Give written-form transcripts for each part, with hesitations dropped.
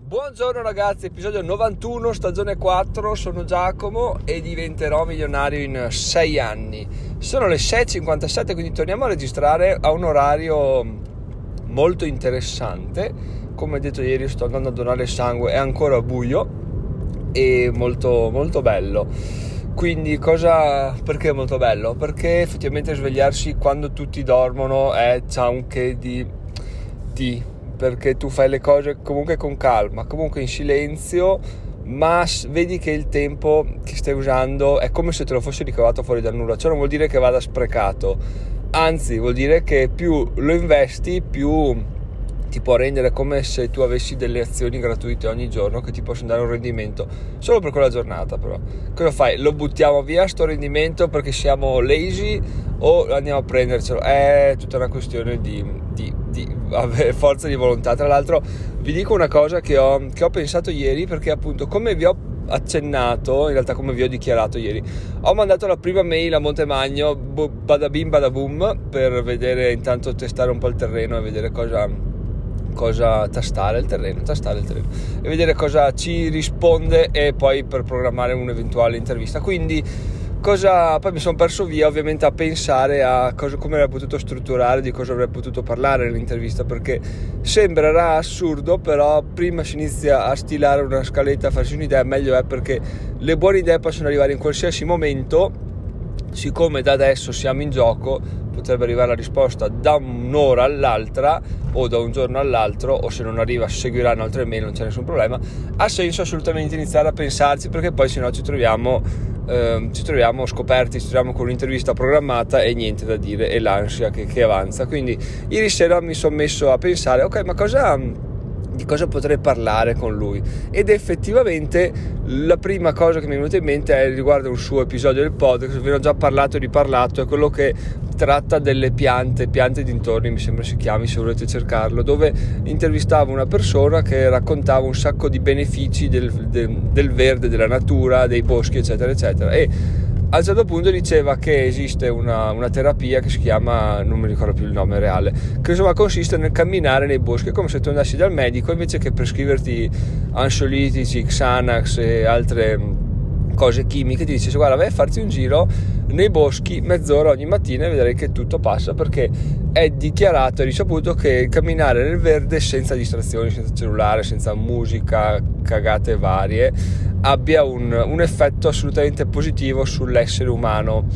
Buongiorno ragazzi, episodio 91, stagione 4, sono Giacomo e diventerò milionario in 6 anni. Sono le 6:57, quindi torniamo a registrare a un orario molto interessante. Come detto ieri, sto andando a donare sangue, è ancora buio e molto molto bello. Quindi perché è molto bello? Perché effettivamente svegliarsi quando tutti dormono c'ha un che perché tu fai le cose comunque con calma, comunque in silenzio, ma vedi che il tempo che stai usando è come se te lo fossi ricavato fuori dal nulla. Ciò non vuol dire che vada sprecato, anzi vuol dire che più lo investi, più ti può rendere, come se tu avessi delle azioni gratuite ogni giorno che ti possono dare un rendimento solo per quella giornata. Però cosa fai? Lo buttiamo via sto rendimento perché siamo lazy o andiamo a prendercelo? È tutta una questione di avere forza di volontà. Tra l'altro vi dico una cosa che ho pensato ieri, perché appunto, come vi ho accennato, in realtà come vi ho dichiarato ieri, ho mandato la prima mail a Montemagno, bada bim bada boom, per vedere, intanto testare un po' il terreno e vedere cosa tastare il terreno e vedere cosa ci risponde, e poi per programmare un'eventuale intervista. Quindi poi mi sono perso via ovviamente a pensare a come avrei potuto strutturare, di cosa avrei potuto parlare nell'intervista, perché sembrerà assurdo, però prima si inizia a stilare una scaletta, a farsi un'idea, meglio è, perché le buone idee possono arrivare in qualsiasi momento. Siccome da adesso siamo in gioco, potrebbe arrivare la risposta da un'ora all'altra o da un giorno all'altro, o se non arriva seguiranno altre mail, non c'è nessun problema. Ha senso assolutamente iniziare a pensarci, perché poi sennò ci troviamo scoperti, ci troviamo con un'intervista programmata e niente da dire, e l'ansia che avanza. Quindi ieri sera mi sono messo a pensare, ok, ma di cosa potrei parlare con lui, ed effettivamente la prima cosa che mi è venuta in mente è riguardo un suo episodio del podcast. Vi ho già parlato e riparlato, è quello che tratta delle piante dintorni, mi sembra si chiami, se volete cercarlo, dove intervistavo una persona che raccontava un sacco di benefici del verde, della natura, dei boschi, eccetera eccetera, e a un certo punto diceva che esiste una terapia che si chiama, non mi ricordo più il nome reale, che insomma consiste nel camminare nei boschi. È come se tu andassi dal medico, invece che prescriverti ansiolitici, Xanax e altre cose chimiche, ti dice: guarda, vai a farti un giro nei boschi mezz'ora ogni mattina e vedrai che tutto passa, perché è dichiarato e risaputo che camminare nel verde senza distrazioni, senza cellulare, senza musica, cagate varie, abbia un effetto assolutamente positivo sull'essere umano.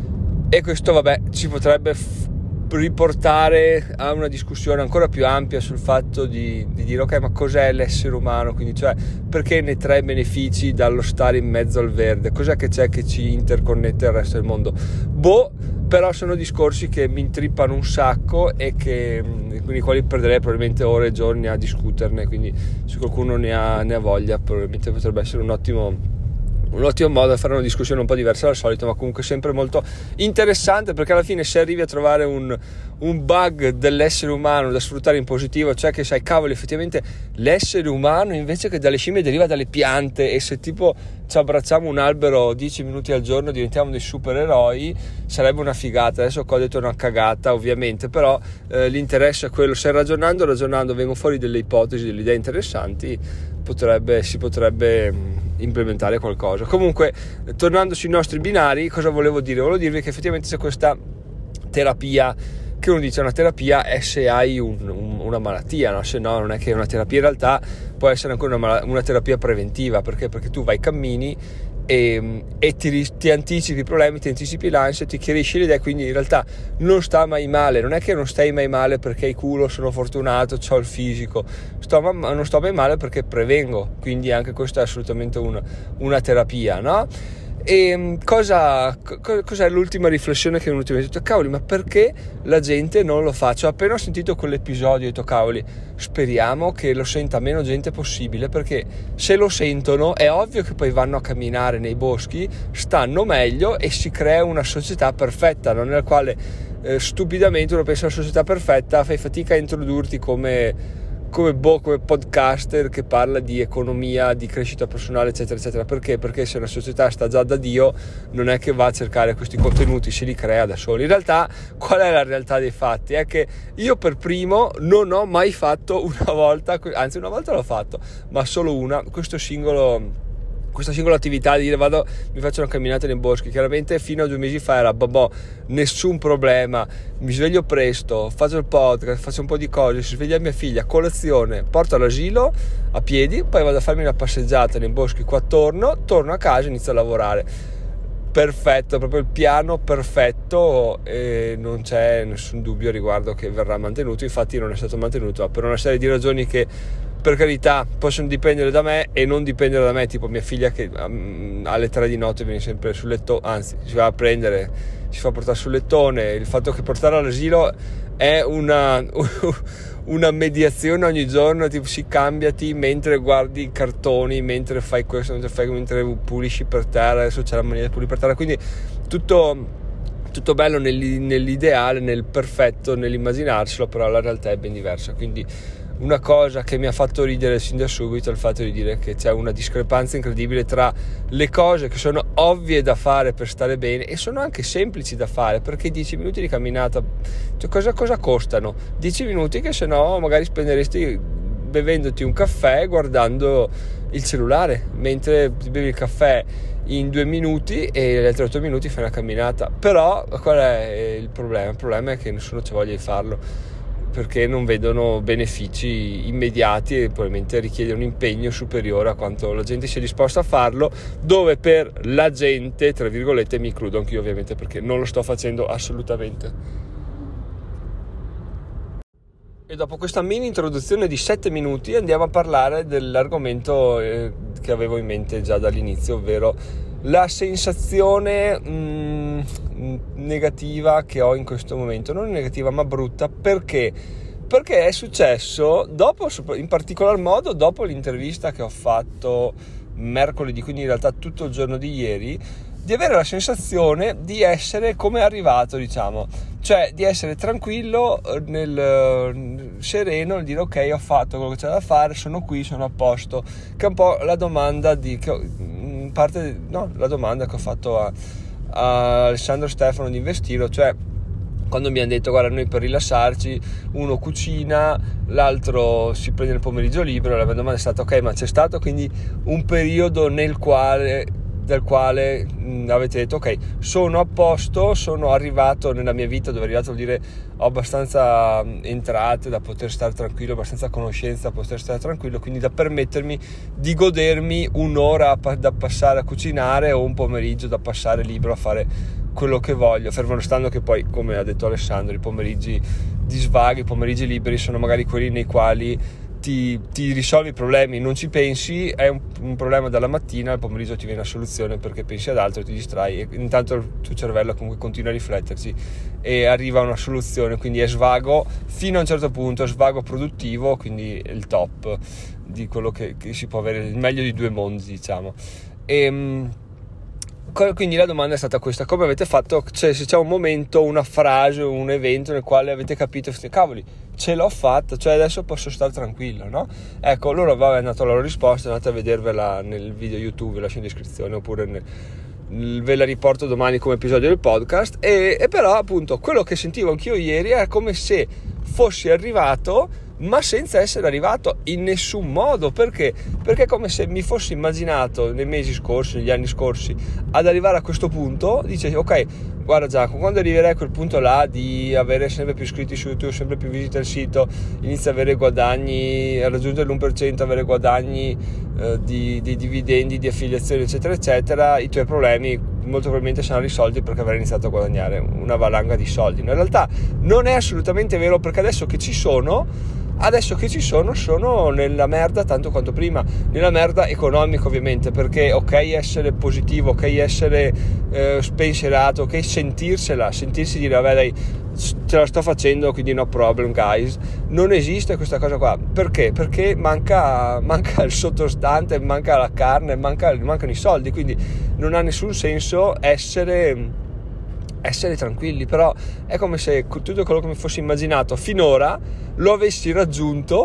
E questo ci potrebbe riportare a una discussione ancora più ampia sul fatto di dire: ok, ma cos'è l'essere umano? Quindi, cioè, perché ne trae benefici dallo stare in mezzo al verde? Cos'è che c'è che ci interconnette al resto del mondo? Però sono discorsi che mi intrippano un sacco e con i quali perderei probabilmente ore e giorni a discuterne. Quindi se qualcuno ne ha voglia, probabilmente potrebbe essere un ottimo modo di fare una discussione un po' diversa dal solito, ma comunque sempre molto interessante, perché alla fine, se arrivi a trovare un bug dell'essere umano da sfruttare in positivo, cioè che sai, cavolo, effettivamente l'essere umano invece che dalle scimmie deriva dalle piante, e se tipo ci abbracciamo un albero 10 minuti al giorno diventiamo dei supereroi, sarebbe una figata. Adesso qua ho detto una cagata ovviamente, però l'interesse è quello. Se ragionando vengono fuori delle ipotesi, delle idee interessanti, si potrebbe implementare qualcosa. Comunque, tornando sui nostri binari, cosa volevo dire? Volevo dirvi che effettivamente c'è questa terapia, che uno dice una terapia è se hai una malattia, no? Se no non è che è una terapia. In realtà può essere ancora una terapia preventiva, perché tu vai, cammini e ti anticipi i problemi, ti anticipi l'ansia, ti chiarisci le idee, quindi in realtà non sta mai male. Non è che non stai mai male perché hai culo, sono fortunato, c'ho il fisico, non sto mai male perché prevengo. Quindi anche questa è assolutamente una terapia, no? E cos'è l'ultima riflessione che mi è venuta in mente? Ho detto: cavoli, ma perché la gente non lo fa? Cioè, appena ho sentito quell'episodio ho detto: cavoli, speriamo che lo senta meno gente possibile, perché se lo sentono è ovvio che poi vanno a camminare nei boschi, stanno meglio e si crea una società perfetta, no? Nella quale stupidamente uno pensa alla società perfetta, fai fatica a introdurti come come podcaster che parla di economia, di crescita personale, eccetera eccetera. Perché se una società sta già da Dio, non è che va a cercare questi contenuti, se li crea da soli. In realtà, qual è la realtà dei fatti? È che io per primo non ho mai fatto una volta l'ho fatto, ma solo questa singola attività di dire mi faccio una camminata nei boschi. Chiaramente fino a 2 mesi fa era nessun problema, mi sveglio presto, faccio il podcast, faccio un po' di cose, si sveglia mia figlia, colazione, porto all'asilo a piedi, poi vado a farmi una passeggiata nei boschi qua attorno, torno a casa e inizio a lavorare. Perfetto, proprio il piano perfetto, e non c'è nessun dubbio riguardo che verrà mantenuto. Infatti non è stato mantenuto per una serie di ragioni che, per carità, possono dipendere da me e non dipendere da me, tipo mia figlia che alle 3 di notte viene sempre sul letto, anzi si va a prendere, si fa portare sul lettone. Il fatto che portare all'asilo è una mediazione ogni giorno, tipo cambiati mentre guardi i cartoni, mentre fai questo, mentre pulisci per terra. Adesso c'è la mania di pulire per terra, quindi tutto bello nell'ideale, nel perfetto, nell'immaginarselo, però la realtà è ben diversa. Quindi una cosa che mi ha fatto ridere sin da subito è il fatto di dire che c'è una discrepanza incredibile tra le cose che sono ovvie da fare per stare bene e sono anche semplici da fare, perché 10 minuti di camminata, cioè cosa costano? 10 minuti che se no magari spenderesti bevendoti un caffè guardando il cellulare, mentre ti bevi il caffè in 2 minuti e gli altri 8 minuti fai una camminata. Però qual è il problema? Il problema è che nessuno c'ha voglia di farlo, perché non vedono benefici immediati e probabilmente richiede un impegno superiore a quanto la gente sia disposta a farlo, dove per la gente, tra virgolette, mi includo anch'io ovviamente, perché non lo sto facendo assolutamente. E dopo questa mini introduzione di 7 minuti andiamo a parlare dell'argomento che avevo in mente già dall'inizio, ovvero la sensazione negativa che ho in questo momento. Non negativa ma brutta, perché è successo in particolar modo dopo l'intervista che ho fatto mercoledì, quindi in realtà tutto il giorno di ieri, di avere la sensazione di essere come arrivato, diciamo, cioè di essere tranquillo, sereno, nel dire ok, ho fatto quello che c'è da fare, sono qui, sono a posto, che è un po' la domanda la domanda che ho fatto a Alessandro Stefano di Investiro, cioè quando mi hanno detto guarda, noi per rilassarci uno cucina, l'altro si prende il pomeriggio libero. La mia domanda è stata ok, ma c'è stato quindi un periodo del quale avete detto ok, sono a posto, sono arrivato nella mia vita dove arrivato vuol dire ho abbastanza entrate da poter stare tranquillo, abbastanza conoscenza da poter stare tranquillo, quindi da permettermi di godermi un'ora da passare a cucinare o un pomeriggio da passare libero a fare quello che voglio, fermo restando che poi, come ha detto Alessandro, i pomeriggi di svago, i pomeriggi liberi sono magari quelli nei quali ti risolvi i problemi, non ci pensi, è un problema dalla mattina, al pomeriggio ti viene una soluzione perché pensi ad altro, ti distrai e intanto il tuo cervello comunque continua a rifletterci e arriva a una soluzione, quindi è svago fino a un certo punto, è svago produttivo, quindi è il top di quello che si può avere, il meglio di 2 mondi, diciamo. Quindi la domanda è stata questa: come avete fatto, cioè se c'è un momento, una frase, un evento nel quale avete capito cavoli, ce l'ho fatta, cioè adesso posso stare tranquillo, no? Ecco, loro è andata la loro risposta, andate a vedervela nel video YouTube, vi lascio in descrizione, oppure ve la riporto domani come episodio del podcast. E però appunto quello che sentivo anch'io ieri è come se fossi arrivato ma senza essere arrivato in nessun modo. Perché è come se mi fossi immaginato nei mesi scorsi, negli anni scorsi, ad arrivare a questo punto. Dice ok, guarda Giacomo, quando arriverai a quel punto là di avere sempre più iscritti su YouTube, sempre più visite al sito, inizia a avere guadagni, a raggiungere l'1%, avere guadagni di dividendi, di affiliazioni eccetera eccetera, i tuoi problemi molto probabilmente saranno risolti perché avrai iniziato a guadagnare una valanga di soldi. In realtà non è assolutamente vero, perché adesso che ci sono sono nella merda tanto quanto prima, nella merda economica ovviamente, perché ok essere positivo, ok essere spensierato, ok sentirsi dire vabbè dai, ce la sto facendo, quindi no problem guys, non esiste questa cosa qua. Perché manca il sottostante, manca la carne, mancano i soldi, quindi non ha nessun senso essere tranquilli. Però è come se tutto quello che mi fossi immaginato finora lo avessi raggiunto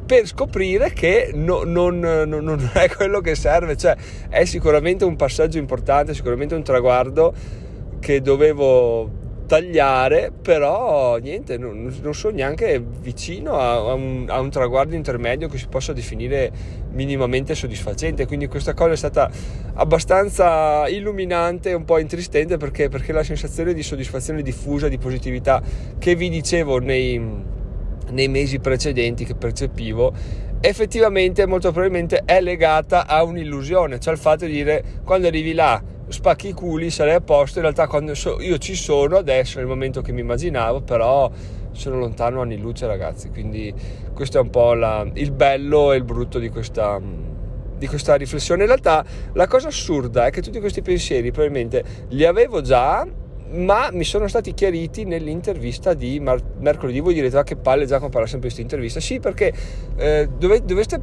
per scoprire che non è quello che serve. Cioè, è sicuramente un passaggio importante, sicuramente un traguardo che dovevo tagliare, però niente, non sono neanche vicino a un traguardo intermedio che si possa definire minimamente soddisfacente. Quindi questa cosa è stata abbastanza illuminante e un po' intristente, perché la sensazione di soddisfazione diffusa, di positività che vi dicevo nei mesi precedenti che percepivo, effettivamente molto probabilmente è legata a un'illusione, cioè il fatto di dire quando arrivi là spacchi i culi, sarei a posto. In realtà quando io ci sono adesso, nel momento che mi immaginavo, però sono lontano anni luce, ragazzi. Quindi questo è un po' il bello e il brutto di questa riflessione. In realtà la cosa assurda è che tutti questi pensieri probabilmente li avevo già, ma mi sono stati chiariti nell'intervista di mercoledì. Voi direte: ma che palle, Giacomo parla sempre di questa intervista. Sì, perché dovreste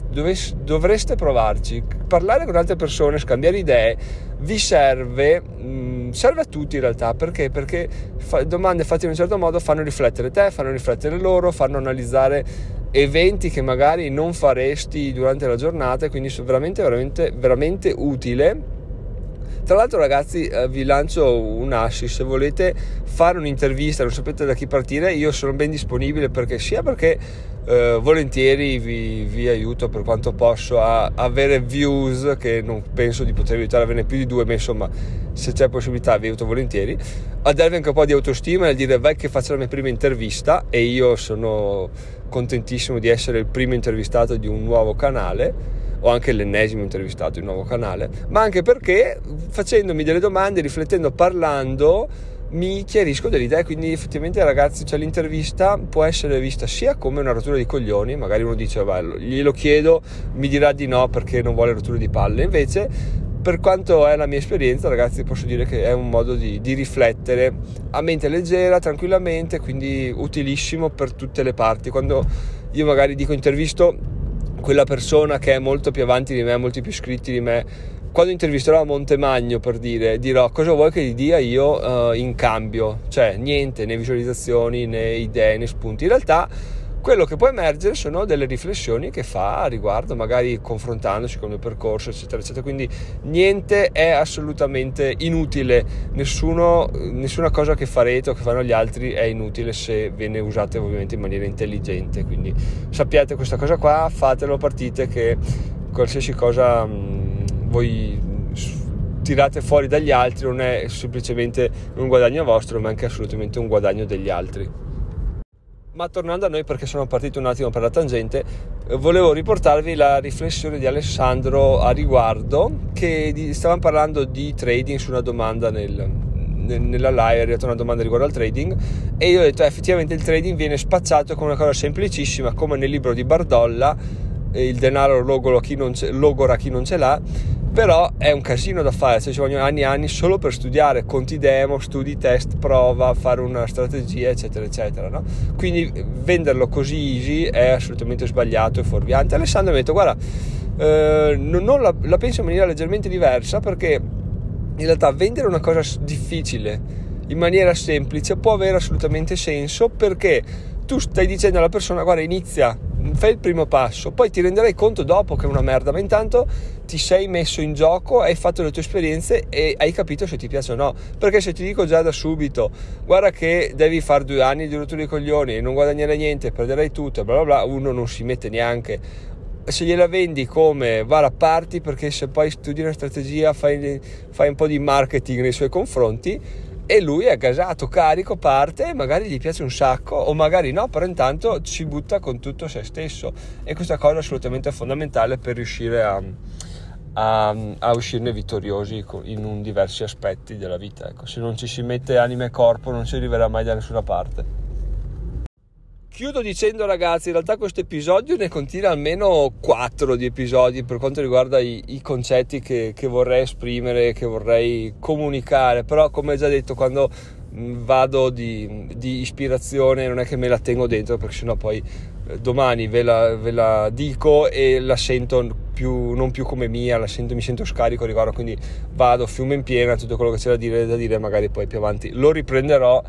provarci, parlare con altre persone, scambiare idee. Vi serve a tutti in realtà, perché domande fatte in un certo modo fanno riflettere te, fanno riflettere loro, fanno analizzare eventi che magari non faresti durante la giornata, e quindi sono veramente veramente veramente utile. Tra l'altro, ragazzi, vi lancio un assist: se volete fare un'intervista, non sapete da chi partire, io sono ben disponibile, perché volentieri vi aiuto per quanto posso a avere views, che non penso di poter aiutare a averne più di 2, ma insomma, se c'è possibilità vi aiuto volentieri, a darvi anche un po' di autostima e a dire: vai che faccio la mia prima intervista. E io sono contentissimo di essere il primo intervistato di un nuovo canale, o anche l'ennesimo intervistato di un nuovo canale, ma anche perché facendomi delle domande, riflettendo, parlando, mi chiarisco delle idee. Quindi effettivamente, ragazzi, cioè, l'intervista può essere vista sia come una rottura di coglioni, magari uno dice: glielo chiedo, mi dirà di no perché non vuole rotture di palle. Invece, per quanto è la mia esperienza, ragazzi, posso dire che è un modo di riflettere a mente leggera, tranquillamente, quindi utilissimo per tutte le parti. Quando io magari dico intervisto quella persona che è molto più avanti di me, molti più iscritti di me, quando intervisterò a Montemagno, per dire, dirò: cosa vuoi che gli dia io in cambio? Cioè niente, né visualizzazioni, né idee, né spunti. In realtà quello che può emergere sono delle riflessioni che fa a riguardo, magari confrontandosi con il mio percorso, eccetera eccetera. Quindi niente è assolutamente inutile, nessuna cosa che farete o che fanno gli altri è inutile se viene usate ovviamente in maniera intelligente. Quindi sappiate questa cosa qua, fatelo, partite, che qualsiasi cosa voi tirate fuori dagli altri non è semplicemente un guadagno vostro, ma anche assolutamente un guadagno degli altri. Ma tornando a noi, perché sono partito un attimo per la tangente, volevo riportarvi la riflessione di Alessandro a riguardo, che stavamo parlando di trading su una domanda nella live. È arrivata una domanda riguardo al trading e io ho detto: effettivamente il trading viene spacciato come una cosa semplicissima, come nel libro di Bardolla, il denaro logora chi non ce l'ha. Però è un casino da fare, cioè ci vogliono anni e anni solo per studiare, conti demo, studi, test, prova, fare una strategia, eccetera eccetera, no? Quindi venderlo così easy è assolutamente sbagliato e fuorviante. Alessandro mi ha detto: guarda, non la penso in maniera leggermente diversa, perché in realtà vendere una cosa difficile in maniera semplice può avere assolutamente senso, perché tu stai dicendo alla persona: guarda, inizia, fai il primo passo, poi ti renderai conto dopo che è una merda, ma intanto ti sei messo in gioco, hai fatto le tue esperienze e hai capito se ti piace o no. Perché se ti dico già da subito: guarda che devi fare 2 anni di rottura di coglioni e non guadagnerai niente, perderai tutto e bla bla bla, uno non si mette neanche. Se gliela vendi come guarda, parti, perché se poi studi una strategia, fai un po' di marketing nei suoi confronti, e lui è gasato, carico, parte, e magari gli piace un sacco o magari no, però intanto ci butta con tutto se stesso. E questa cosa è assolutamente fondamentale per riuscire a uscirne vittoriosi in diversi aspetti della vita. Ecco, se non ci si mette anima e corpo non si arriverà mai da nessuna parte. Chiudo dicendo, ragazzi, in realtà questo episodio ne contiene almeno 4 di episodi per quanto riguarda i concetti che vorrei esprimere, che vorrei comunicare. Però, come già detto, quando vado di ispirazione non è che me la tengo dentro, perché sennò poi domani ve la dico e la sento non più come mia, mi sento scarico riguardo, quindi vado fiume in piena, tutto quello che c'è da dire magari poi più avanti lo riprenderò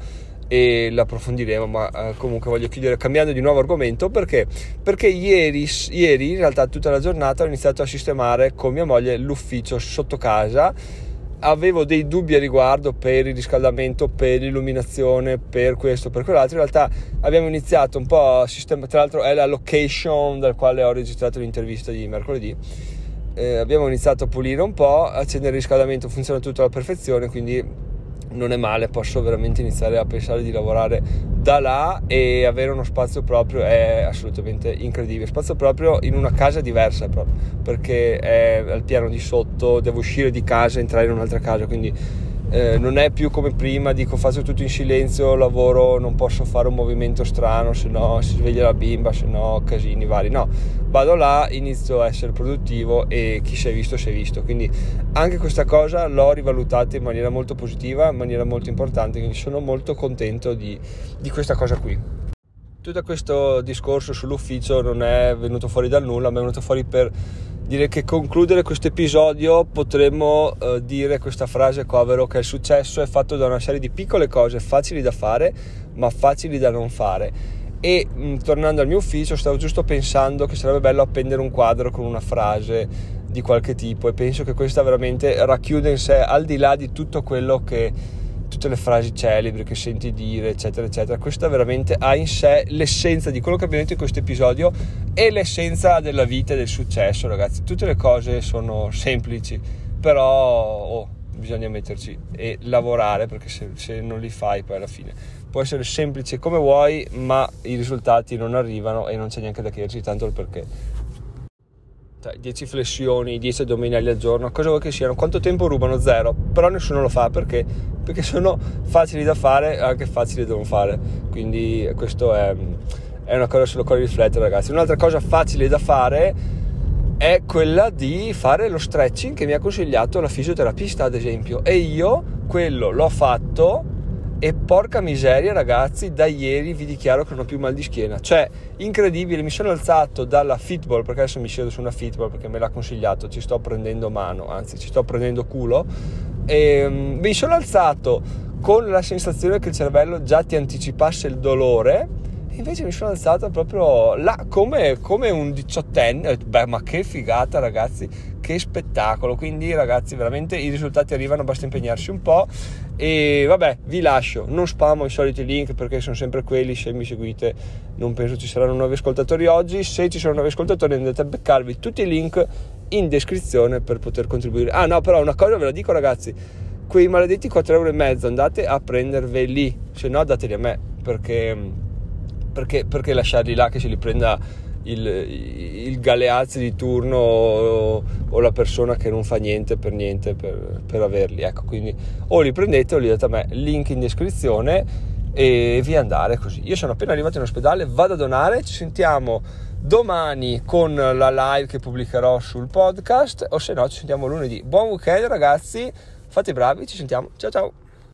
e l'approfondiremo, ma comunque voglio chiudere cambiando di nuovo argomento perché ieri in realtà tutta la giornata ho iniziato a sistemare con mia moglie l'ufficio sotto casa. Avevo dei dubbi a riguardo per il riscaldamento, per l'illuminazione, per questo, per quell'altro. In realtà abbiamo iniziato un po' a sistemare, tra l'altro è la location dal quale ho registrato l'intervista di mercoledì. Abbiamo iniziato a pulire un po', accendere il riscaldamento, funziona tutto alla perfezione, quindi non è male, posso veramente iniziare a pensare di lavorare da là e avere uno spazio proprio è assolutamente incredibile. Spazio proprio in una casa diversa proprio, perché è al piano di sotto, devo uscire di casa e entrare in un'altra casa, quindi non è più come prima, dico faccio tutto in silenzio, lavoro, non posso fare un movimento strano, se no si sveglia la bimba, se no casini vari. No, vado là, inizio a essere produttivo e chi si è visto, quindi anche questa cosa l'ho rivalutata in maniera molto positiva, in maniera molto importante, quindi sono molto contento di questa cosa qui. Tutto questo discorso sull'ufficio non è venuto fuori dal nulla, ma è venuto fuori per dire che concludere questo episodio potremmo dire questa frase covero, che il successo è fatto da una serie di piccole cose facili da fare ma facili da non fare. E tornando al mio ufficio stavo giusto pensando che sarebbe bello appendere un quadro con una frase di qualche tipo, e penso che questa veramente racchiude in sé, al di là di tutto quello che tutte le frasi celebri che senti dire eccetera eccetera, questa veramente ha in sé l'essenza di quello che abbiamo detto in questo episodio e l'essenza della vita e del successo. Ragazzi, tutte le cose sono semplici, però bisogna metterci e lavorare, perché se non li fai poi alla fine può essere semplice come vuoi, ma i risultati non arrivano e non c'è neanche da chiedersi tanto il perché. 10 flessioni, 10 addominali al giorno, cosa vuoi che siano, quanto tempo rubano? Zero, però nessuno lo fa perché sono facili da fare, anche facili da non fare, quindi questo è una cosa sulla quale riflettere, ragazzi. Un'altra cosa facile da fare è quella di fare lo stretching che mi ha consigliato la fisioterapista, ad esempio, e io quello l'ho fatto e porca miseria, ragazzi, da ieri vi dichiaro che non ho più mal di schiena, cioè incredibile. Mi sono alzato dalla Fitball, perché adesso mi siedo su una Fitball perché me l'ha consigliato, ci sto prendendo mano, anzi ci sto prendendo culo, e mi sono alzato con la sensazione che il cervello già ti anticipasse il dolore, e invece mi sono alzato proprio là come un 18enne. Ho detto, beh, ma che figata, ragazzi, che spettacolo. Quindi ragazzi, veramente i risultati arrivano, basta impegnarsi un po'. E vabbè, vi lascio, non spammo i soliti link perché sono sempre quelli. Se mi seguite non penso ci saranno nuovi ascoltatori oggi. Se ci sono nuovi ascoltatori andate a beccarvi tutti i link in descrizione per poter contribuire. Ah no, però una cosa ve la dico, ragazzi, quei maledetti 4,5 € andate a prenderveli, se no dateli a me, perché lasciarli là che se li prenda il Galeazzi di turno o la persona che non fa niente per averli, ecco. Quindi o li prendete o li date a me, link in descrizione, e via andare così. Io sono appena arrivato in ospedale, vado a donare, ci sentiamo domani con la live che pubblicherò sul podcast, o se no ci sentiamo lunedì. Buon weekend, ragazzi, fate i bravi, ci sentiamo, ciao ciao.